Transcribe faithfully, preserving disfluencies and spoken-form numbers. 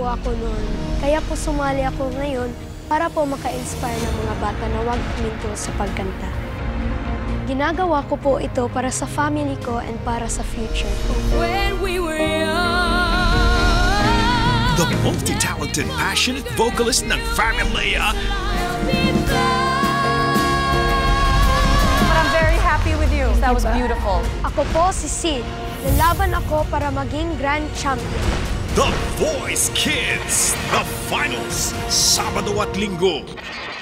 po ako noon. Kaya po sumali ako ngayon para po maka-inspire ng mga bata na huwag huminto sa pagkanta. Ginagawa ko po ito para sa family ko and para sa future ko. When we were young. The multi-talented, passionate vocalist ng Familia. But I'm very happy with you. That was beautiful. Ako po si Sid. Lalaban ako para maging grand champion. The Voice Kids, the finals, Sabado at Linggo.